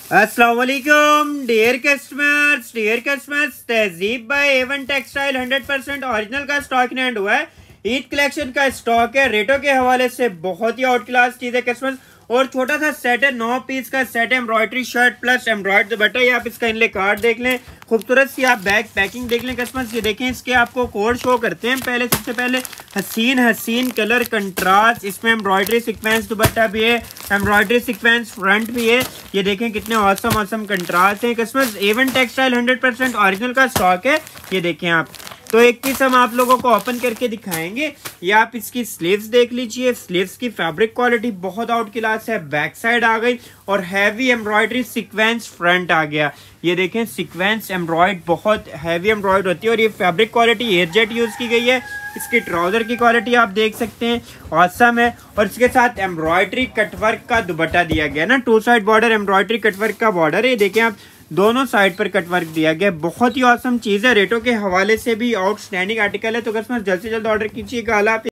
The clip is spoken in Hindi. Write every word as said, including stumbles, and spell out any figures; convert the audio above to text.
अस्सलाम वालेकुम dear customers dear customers Tehzeeb by Avon textile hundred percent original का स्टॉक इन हैंड हुआ है। ईद कलेक्शन का स्टॉक है। रेटों के हवाले से बहुत ही आउट क्लास चीज है कस्टमर्स। और छोटा सा सेट है, नौ पीस का सेट है। Embroidery shirt plus embroidered dupatta. ये आप इसका इनले कार्ड देख लें, खूबसूरत सी आप बैक पैकिंग देख लें कस्टमर्स। ये देखें, इसके आपको कोड शो करते हैं। पहले सबसे पहले हसीन हसीन कलर कंट्रास्ट, इसमें एम्ब्रॉयडरी सीक्वेंस दुपट्टा भी है, एम्ब्रॉयडरी सीक्वेंस फ्रंट भी है। ये देखें कितने औसम औसम कंट्रास्ट है customers. Avon textile hundred percent original का स्टॉक है। ये देखें आप, तो एक पीस हम आप लोगों को ओपन करके दिखाएंगे। ये आप इसकी स्लीव्स देख लीजिए। स्लीव्स की फैब्रिक क्वालिटी बहुत आउट क्लास है। बैक साइड आ गई और हैवी एम्ब्रॉयडरी सीक्वेंस फ्रंट आ गया। ये देखें, सीक्वेंस एम्ब्रॉयड बहुत हैवी एम्ब्रॉयड होती है। और ये फैब्रिक क्वालिटी एयरजेट यूज की गई है। इसकी ट्राउजर की क्वालिटी आप देख सकते हैं, ऑसम है। और इसके साथ एम्ब्रॉयडरी कटवर्क का दुपट्टा दिया गया ना, two side border embroidery cutwork का बॉर्डर है। देखें आप, दोनों साइड पर कटवर्क दिया गया। बहुत ही औसम चीज़ है। रेटों के हवाले से भी आउटस्टैंडिंग आर्टिकल है। तो कस्टमर जल्द से जल्द ऑर्डर कीजिएगा।